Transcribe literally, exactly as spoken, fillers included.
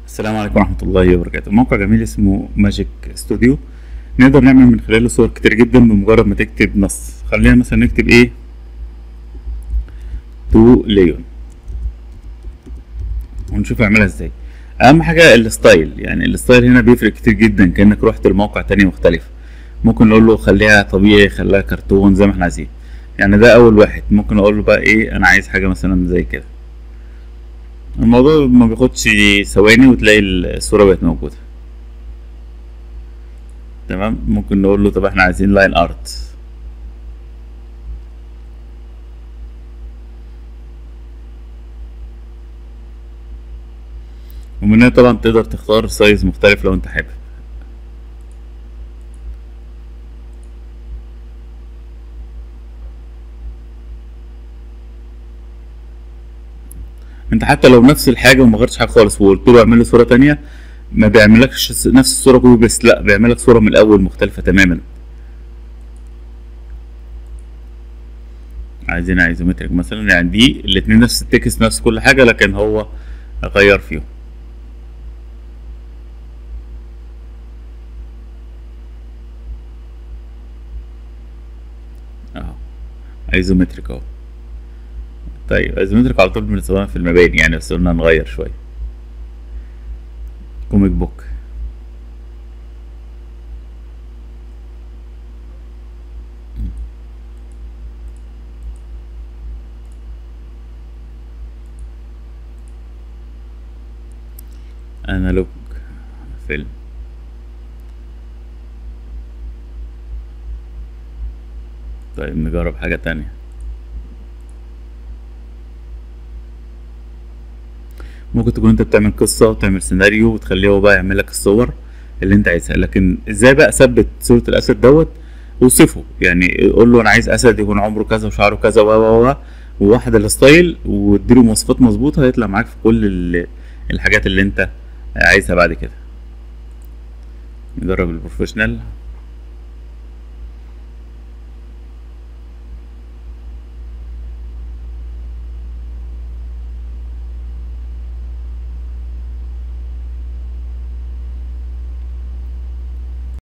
السلام عليكم ورحمة الله وبركاته. موقع جميل اسمه ماجيك ستوديو، نقدر نعمل من خلاله صور كتير جدا بمجرد ما تكتب نص. خلينا مثلا نكتب ايه تو ليون ونشوف اعملها ازاي. اهم حاجة الستايل، يعني الستايل هنا بيفرق كتير جدا، كأنك رحت لموقع تاني مختلف. ممكن نقول له خليها طبيعي، خليها كرتون، زي ما احنا عايزين. يعني ده اول واحد. ممكن اقول له بقى ايه، انا عايز حاجة مثلا زي كده. الموضوع ما بياخدش ثواني وتلاقي الصورة بقت موجودة. تمام. ممكن نقول له طب احنا عايزين لاين ارت. ومن هنا طبعا تقدر تختار سايز مختلف لو انت حابب. انت حتى لو نفس الحاجه وما غيرتش حاجه خالص وقلت له اعمل لي صوره تانية، ما بيعملكش نفس الصوره كوبي بس، لا بيعملك صوره من الاول مختلفه تماما. عايزين ايزومتريك مثلا، يعني دي الاتنين نفس التكست نفس كل حاجه، لكن هو غير فيهم. اهو ايزومتريك اهو. طيب ايزومتريك على طول بنستخدمها في المباني يعني، بس قلنا نغير شويه. كوميك بوك. انالوج فيلم. طيب نجرب حاجه تانية. ممكن تكون انت بتعمل قصة وتعمل سيناريو وتخليه هو بقى يعمل لك الصور اللي انت عايزها، لكن ازاي بقى اثبت صورة الاسد دوت؟ اوصفه، يعني قول له انا عايز اسد يكون عمره كذا وشعره كذا و و و وواحد الستايل، واديله مواصفات مظبوطة، هيطلع معاك في كل ال- الحاجات اللي انت عايزها بعد كده. نجرب البروفيشنال.